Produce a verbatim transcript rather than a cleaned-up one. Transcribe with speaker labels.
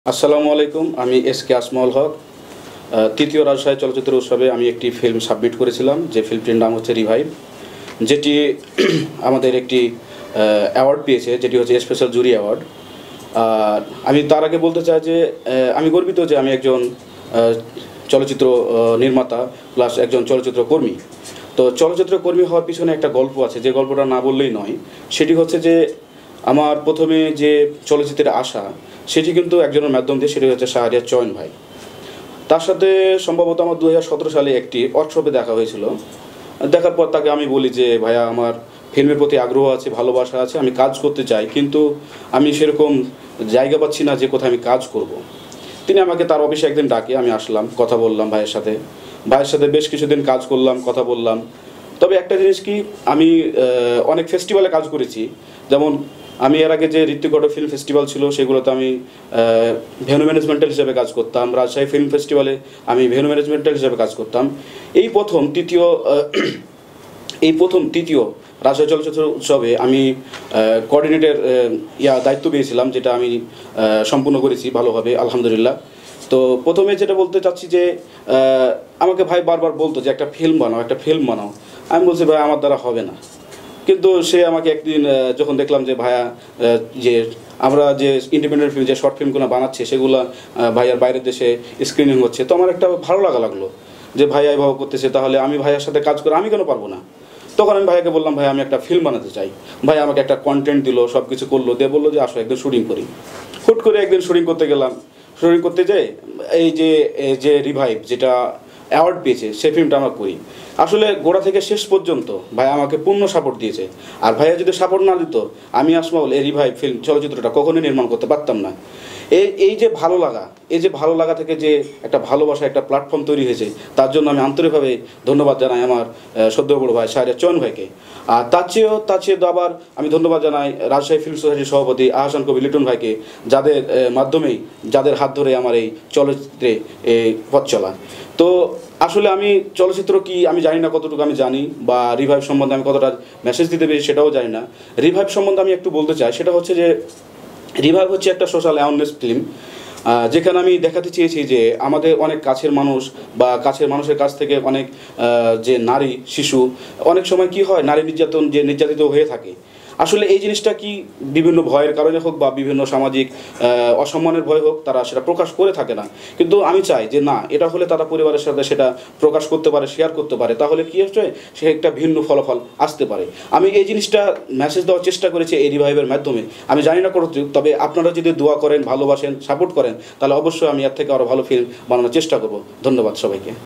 Speaker 1: আসসালামু আলাইকুম। আমি এস কে আসমাউল হক। তৃতীয় রাজশাহী চলচ্চিত্র উৎসবে আমি একটি ফিল্ম সাবমিট করেছিলাম, যে ফিল্মটির নাম হচ্ছে রিভাইভ, যেটি আমাদের একটি অ্যাওয়ার্ড পেয়েছে, যেটি হচ্ছে স্পেশাল জুরি অ্যাওয়ার্ড। আর আমি তার আগে বলতে চাই যে আমি গর্বিত যে আমি একজন চলচ্চিত্র নির্মাতা প্লাস একজন চলচ্চিত্র কর্মী। তো চলচ্চিত্র কর্মী হওয়ার পিছনে একটা গল্প আছে, যে গল্পটা না বললেই নয়। সেটি হচ্ছে যে আমার প্রথমে যে চলচ্চিত্রের আশা, সেটি কিন্তু একজনের মাধ্যম দিয়ে, সেটি হচ্ছে শাহরিয়ার চয়ন ভাই। তার সাথে সম্ভবত আমার দু হাজার সতেরো সালে একটি ওয়ার্কশপে দেখা হয়েছিল। দেখার পর তাকে আমি বলি যে ভাইয়া, আমার ফিল্মের প্রতি আগ্রহ আছে, ভালোবাসা আছে, আমি কাজ করতে চাই, কিন্তু আমি সেরকম জায়গা পাচ্ছি না যে কোথায় আমি কাজ করব। তিনি আমাকে তার অফিসে একদিন ডাকে, আমি আসলাম, কথা বললাম ভাইয়ের সাথে। ভাইয়ের সাথে বেশ কিছুদিন কাজ করলাম, কথা বললাম। তবে একটা জিনিস কি, আমি অনেক ফেস্টিভ্যালে কাজ করেছি। যেমন আমি এর আগে যে ঋত্বিক ফিল্ম ফেস্টিভ্যাল ছিল, সেগুলোতে আমি ভেন্যু ম্যানেজমেন্টাল হিসেবে কাজ করতাম। রাজশাহী ফিল্ম ফেস্টিভ্যালে আমি ভেন্যু ম্যানেজমেন্টাল হিসেবে কাজ করতাম। এই প্রথম তৃতীয় এই প্রথম তৃতীয় রাজশাহী চলচ্চিত্র উৎসবে আমি কোঅর্ডিনেটের ইয়া দায়িত্ব পেয়েছিলাম, যেটা আমি সম্পূর্ণ করেছি ভালোভাবে, আলহামদুলিল্লাহ। তো প্রথমে যেটা বলতে চাচ্ছি যে আমাকে ভাই বারবার বলতো যে একটা ফিল্ম বানাও, একটা ফিল্ম বানাও। আমি বলছি ভাই, আমার দ্বারা হবে না। কিন্তু সে আমাকে একদিন যখন দেখলাম যে ভাইয়া, যে আমরা যে ইন্ডিপেন্ডেন্ট ফিল্ম, যে শর্ট ফিল্মগুলো বানাচ্ছে, সেগুলো ভাইয়ার বাইরের দেশে স্ক্রিনিং হচ্ছে, তো আমার একটা ভালো লাগা লাগলো যে ভাইয়া এভাবে করতেছে, তাহলে আমি ভাইয়ার সাথে কাজ করে আমি কেন পারবো না। তখন আমি ভাইয়াকে বললাম, ভাই আমি একটা ফিল্ম বানাতে চাই। ভাই আমাকে একটা কন্টেন্ট দিল, সব কিছু করলো, দিয়ে বললো যে আসো একদিন শুটিং করি। হুট করে একদিন শুটিং করতে গেলাম। শুটিং করতে যাই এই যে যে রিভাইভ, যেটা অ্যাওয়ার্ড পেয়েছে, সেই ফিল্মটা আমরা করি। আসলে গোড়া থেকে শেষ পর্যন্ত ভাই আমাকে পূর্ণ সাপোর্ট দিয়েছে। আর ভাইয়া যদি সাপোর্ট না দিত, আমি আসমাউল এই রিভাইভ ফিল্ম চলচ্চিত্রটা কখনোই নির্মাণ করতে পারতাম না। এই এই যে ভালো লাগা, এই যে ভালো লাগা থেকে যে একটা ভালোবাসা, একটা প্ল্যাটফর্ম তৈরি হয়েছে, তার জন্য আমি আন্তরিকভাবে ধন্যবাদ জানাই আমার সদ্য বড় ভাই শাহরিয়ার চয়ন ভাইকে। আর তার চেয়েও তার চেয়ে আবার আমি ধন্যবাদ জানাই রাজশাহী ফিল্ম সোসাইটির সভাপতি আহসান কবি লিটন ভাইকে, যাদের মাধ্যমেই, যাদের হাত ধরে আমার এই চলচ্চিত্রে পথ চলা। তো আসলে আমি চলচ্চিত্র কি আমি জানি না, কতটুকু আমি জানি, বা রিভাইভ সম্বন্ধে আমি কতটা মেসেজ দিতে পেরেছি সেটাও জানি না। রিভাইভ সম্বন্ধে আমি একটু বলতে চাই, সেটা হচ্ছে যে রিভাইভ হচ্ছে একটা সোশ্যাল অ্যাওয়ারনেস ফিল্ম, যেখানে আমি দেখাতে চেয়েছি যে আমাদের অনেক কাছের মানুষ বা কাছের মানুষের কাছ থেকে অনেক যে নারী শিশু, অনেক সময় কি হয়, নারী নির্যাতন যে নির্যাতিত হয়ে থাকে। আসলে এই জিনিসটা কি বিভিন্ন ভয়ের কারণে হোক বা বিভিন্ন সামাজিক অসম্মানের ভয় হোক, তারা সেটা প্রকাশ করে থাকে না। কিন্তু আমি চাই যে না, এটা হলে তারা পরিবারের সাথে সেটা প্রকাশ করতে পারে, শেয়ার করতে পারে, তাহলে কী হচ্ছে, সে একটা ভিন্ন ফলাফল আসতে পারে। আমি এই জিনিসটা মেসেজ দেওয়ার চেষ্টা করেছি এই রিভাইভের মাধ্যমে। আমি জানি না কতটুকু, তবে আপনারা যদি দোয়া করেন, ভালোবাসেন, সাপোর্ট করেন, তাহলে অবশ্যই আমি এর থেকে আরও ভালো ফিল্ম বানানোর চেষ্টা করব। ধন্যবাদ সবাইকে।